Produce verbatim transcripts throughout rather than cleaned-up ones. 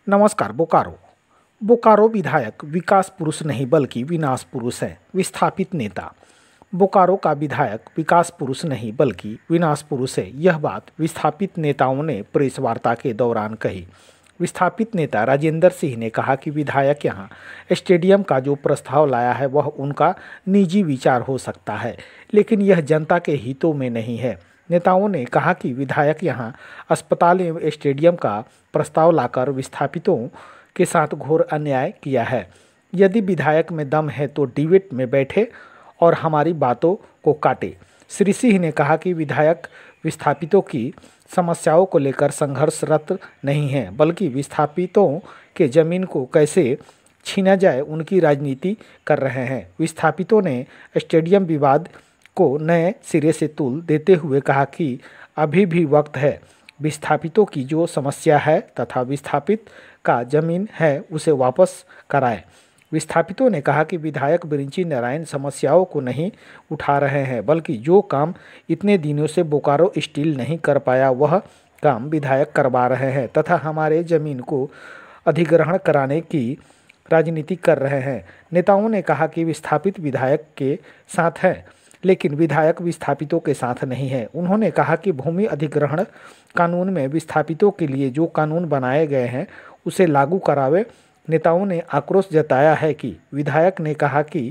नमस्कार। बोकारो बोकारो विधायक विकास पुरुष नहीं बल्कि विनाश पुरुष है। विस्थापित नेता। बोकारो का विधायक विकास पुरुष नहीं बल्कि विनाश पुरुष है। यह बात विस्थापित नेताओं ने प्रेस वार्ता के दौरान कही। विस्थापित नेता राजेंद्र सिंह ने कहा कि विधायक यहां स्टेडियम का जो प्रस्ताव लाया है वह उनका निजी विचार हो सकता है, लेकिन यह जनता के हितों में नहीं है। नेताओं ने कहा कि विधायक यहां अस्पताल एवं स्टेडियम का प्रस्ताव लाकर विस्थापितों के साथ घोर अन्याय किया है। यदि विधायक में दम है तो डिबेट में बैठे और हमारी बातों को काटे। श्री सिंह ने कहा कि विधायक विस्थापितों की समस्याओं को लेकर संघर्षरत नहीं है, बल्कि विस्थापितों के जमीन को कैसे छीना जाए उनकी राजनीति कर रहे हैं। विस्थापितों ने स्टेडियम विवाद को नए सिरे से तूल देते हुए कहा कि अभी भी वक्त है। विस्थापितों की जो समस्या है तथा विस्थापित का जमीन है उसे वापस कराएं। विस्थापितों ने कहा कि विधायक बिरिंची नारायण समस्याओं को नहीं उठा रहे हैं, बल्कि जो काम इतने दिनों से बोकारो स्टील नहीं कर पाया वह काम विधायक करवा रहे हैं तथा हमारे जमीन को अधिग्रहण कराने की राजनीति कर रहे हैं। नेताओं ने कहा कि विस्थापित विधायक के साथ है, लेकिन विधायक विस्थापितों के साथ नहीं है। उन्होंने कहा कि भूमि अधिग्रहण कानून में विस्थापितों के लिए जो कानून बनाए गए हैं उसे लागू करावे। नेताओं ने आक्रोश जताया है कि विधायक ने कहा कि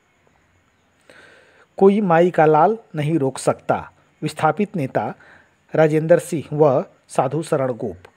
कोई माई का लाल नहीं रोक सकता। विस्थापित नेता राजेंद्र सिंह व साधु शरण गोप।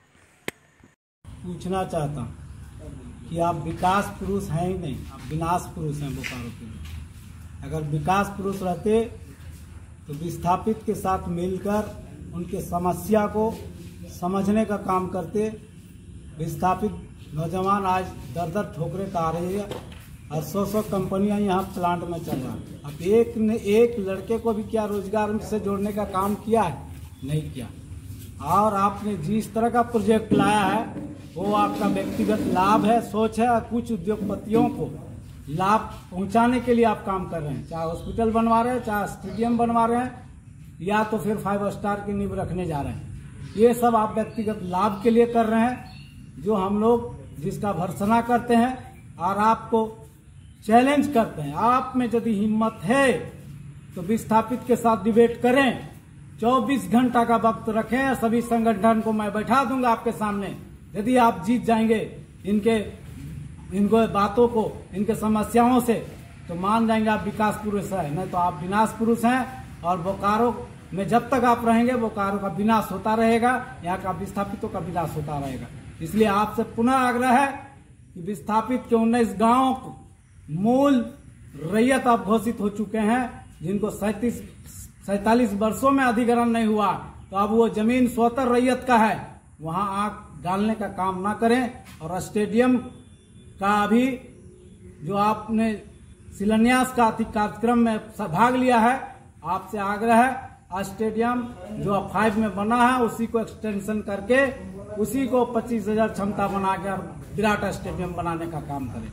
पूछना चाहता हूँ कि आप विकास पुरुष हैं ही नहीं, आप विनाश पुरुष हैं बोकारो के लिए। अगर विकास पुरुष रहते तो विस्थापित के साथ मिलकर उनके समस्या को समझने का काम करते। विस्थापित नौजवान आज दर दर ठोकरे खा रही है और सौ सौ कंपनियां यहाँ प्लांट में चल रहा है। अब एक ने एक लड़के को भी क्या रोजगार से जोड़ने का काम किया है? नहीं किया। और आपने जिस तरह का प्रोजेक्ट लाया है वो आपका व्यक्तिगत लाभ है, सोच है, और कुछ उद्योगपतियों को लाभ पहुंचाने के लिए आप काम कर रहे हैं। चाहे हॉस्पिटल बनवा रहे हैं, चाहे स्टेडियम बनवा रहे हैं, या तो फिर फाइव स्टार की नींव रखने जा रहे हैं। ये सब आप व्यक्तिगत लाभ के लिए कर रहे हैं, जो हम लोग जिसका भर्त्सना करते हैं और आपको चैलेंज करते हैं। आप में यदि हिम्मत है तो विस्थापित के साथ डिबेट करें। चौबीस घंटा का वक्त रखें। सभी संगठन को मैं बैठा दूंगा आपके सामने। यदि आप जीत जाएंगे इनके इनको बातों को, इनके समस्याओं से, तो मान जाएंगे आप विकास पुरुष है, नहीं तो आप विनाश पुरुष हैं। और बोकारो में जब तक आप रहेंगे बोकारो का विनाश होता रहेगा, यहाँ का विस्थापितों का विनाश होता रहेगा। इसलिए आपसे पुनः आग्रह है कि विस्थापित के उन्नीस गांवों को मूल रैयत आप घोषित हो चुके हैं, जिनको सैतीस सैतालीस वर्षों में अधिग्रहण नहीं हुआ, तो अब वो जमीन स्वतः रैयत का है, वहां आग डालने का काम ना करें। और स्टेडियम का अभी जो आपने शिलान्यास का कार्यक्रम में भाग लिया है, आपसे आग्रह है स्टेडियम जो फाइव में बना है उसी को एक्सटेंशन करके उसी को पच्चीस हजार क्षमता बनाकर विराट स्टेडियम बनाने का काम करें।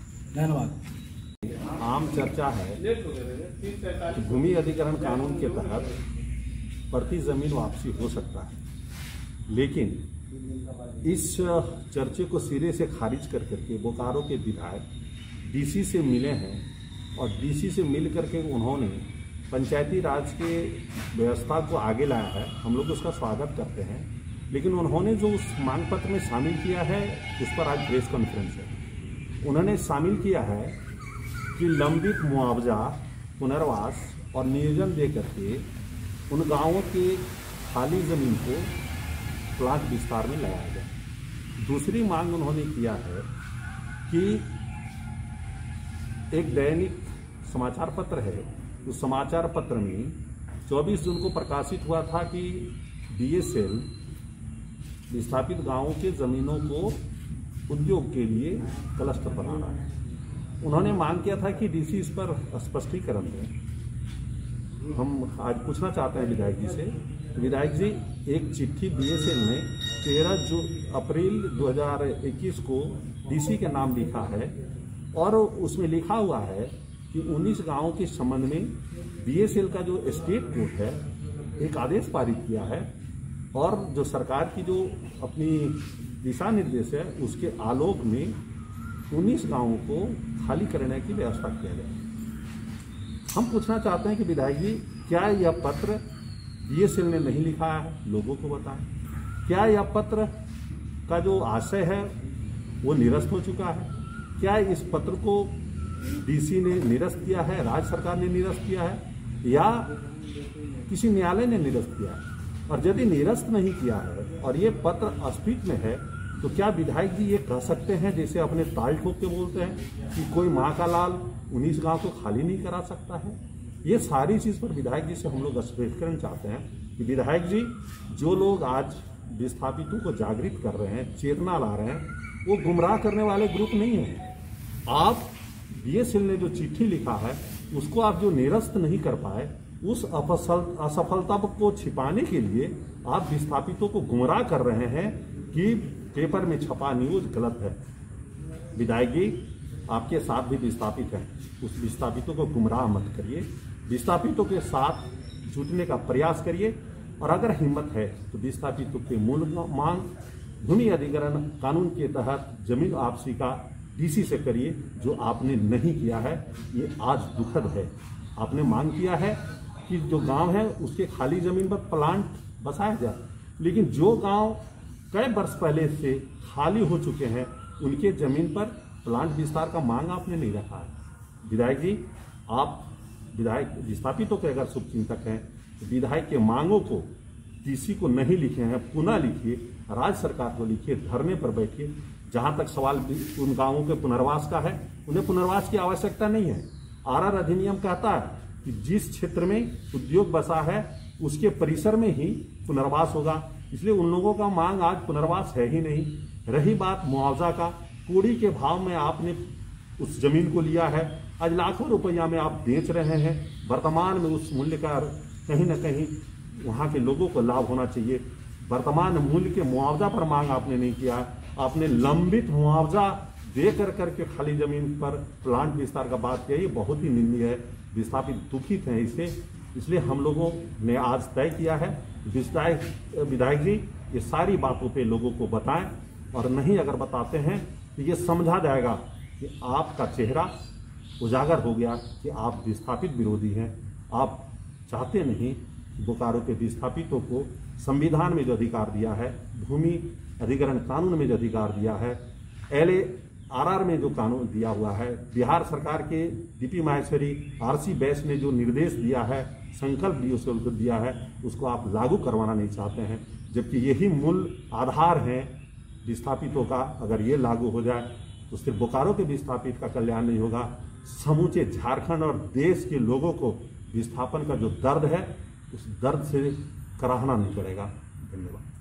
धन्यवाद। आम चर्चा है कि भूमि अधिग्रहण कानून के तहत प्रति जमीन वापसी हो सकता है, लेकिन इस चर्चे को सिरे से खारिज कर करके बोकारो के विधायक डीसी से मिले हैं और डीसी से मिल करके उन्होंने पंचायती राज के व्यवस्था को आगे लाया है। हम लोग उसका स्वागत करते हैं, लेकिन उन्होंने जो उस मांग पत्र में शामिल किया है उस पर आज प्रेस कॉन्फ्रेंस है। उन्होंने शामिल किया है कि लंबित मुआवजा, पुनर्वास और नियोजन दे करके उन गांवों के खाली जमीन को प्लांट विस्तार में लगाया जाए। दूसरी मांग उन्होंने किया है कि एक दैनिक समाचार पत्र है, उस समाचार पत्र में चौबीस जून को प्रकाशित हुआ था कि बीएसएल विस्थापित गांवों के जमीनों को उद्योग के लिए क्लस्टर बना रहा है। उन्होंने मांग किया था कि डीसी इस पर स्पष्टीकरण दें। हम आज पूछना चाहते हैं विधायक जी से, विधायक जी, एक चिट्ठी बीएसएल ने तेरह जो अप्रैल दो हज़ार इक्कीस को डीसी के नाम लिखा है और उसमें लिखा हुआ है कि उन्नीस गांवों के संबंध में बीएसएल का जो स्टेट कोर्ट है एक आदेश पारित किया है और जो सरकार की जो अपनी दिशा निर्देश है उसके आलोक में उन्नीस गांवों को खाली करने की व्यवस्था किया जाए। हम पूछना चाहते हैं कि विधायक जी, क्या यह पत्र बीएसएल ने नहीं लिखा है? लोगों को बताएं। क्या यह पत्र का जो आशय है वो निरस्त हो चुका है? क्या इस पत्र को डीसी ने निरस्त किया है, राज्य सरकार ने निरस्त किया है, या किसी न्यायालय ने निरस्त किया है? और यदि निरस्त नहीं किया है और ये पत्र अस्तित्व में है, तो क्या विधायक जी ये कह सकते हैं, जैसे अपने ताल ठोक के बोलते हैं, कि कोई माँ का लाल उन्नीस गांव को खाली नहीं करा सकता है? ये सारी चीज पर विधायक जी से हम लोग स्पष्टीकरण चाहते हैं कि विधायक जी, जो लोग आज विस्थापितों को जागृत कर रहे हैं, चेतना ला रहे हैं, वो गुमराह करने वाले ग्रुप नहीं है। आप बीएसएल ने जो चिट्ठी लिखा है उसको आप जो निरस्त नहीं कर पाए, उस असफलता को छिपाने के लिए आप विस्थापितों को गुमराह कर रहे हैं कि पेपर में छपा न्यूज गलत है। विधायक जी, आपके साथ भी विस्थापित हैं, उस विस्थापितों को गुमराह मत करिए, विस्थापितों के साथ जुटने का प्रयास करिए, और अगर हिम्मत है तो विस्थापितों के मूल मांग भूमि अधिग्रहण कानून के तहत जमीन वापसी का डीसी से करिए, जो आपने नहीं किया है। ये आज दुखद है। आपने मांग किया है कि जो गांव है उसके खाली जमीन पर प्लांट बसाया जाए, लेकिन जो गांव कई वर्ष पहले से खाली हो चुके हैं उनके जमीन पर प्लांट विस्तार का मांग आपने नहीं रखा है। विधायक जी, आप विधायक विस्थापितों के अगर शुभचिंतक हैं तो विधायक के मांगों को डीसी को नहीं लिखे हैं, पुनः लिखिए, राज्य सरकार को लिखिए, धरने पर बैठिए। जहां तक सवाल उन गांवों के पुनर्वास का है, उन्हें पुनर्वास की आवश्यकता नहीं है। आरआर अधिनियम कहता है कि जिस क्षेत्र में उद्योग बसा है उसके परिसर में ही पुनर्वास होगा, इसलिए उन लोगों का मांग आज पुनर्वास है ही नहीं। रही बात मुआवजा का, कोड़ी के भाव में आपने उस जमीन को लिया है, आज लाखों रुपया में आप बेच रहे हैं। वर्तमान में उस मूल्य का कहीं ना कहीं वहां के लोगों को लाभ होना चाहिए। वर्तमान मूल्य के मुआवजा पर मांग आपने नहीं किया, आपने लंबित मुआवजा दे कर करके खाली जमीन पर प्लांट विस्तार का बात किया। ये बहुत ही निंदनीय है। विस्थापित दुखित हैं इससे, इसलिए हम लोगों ने आज तय किया है विधायक विधायक जी ये सारी बातों पे लोगों को बताएं, और नहीं अगर बताते हैं तो ये समझा जाएगा कि आपका चेहरा उजागर हो गया कि आप विस्थापित विरोधी हैं। आप चाहते नहीं बोकारो के विस्थापितों को संविधान में जो अधिकार दिया है, भूमि अधिग्रहण कानून में जो अधिकार दिया है, एल ए आर आर में जो कानून दिया हुआ है, बिहार सरकार के डीपी माहेश्वरी आरसी बैस ने जो निर्देश दिया है, संकल्प डीओ को दिया है, उसको आप लागू करवाना नहीं चाहते हैं, जबकि यही मूल आधार है विस्थापितों का। अगर ये लागू हो जाए तो सिर्फ बोकारो के विस्थापित का कल्याण नहीं होगा, समूचे झारखंड और देश के लोगों को विस्थापन का जो दर्द है उस दर्द से कराहना नहीं पड़ेगा। धन्यवाद।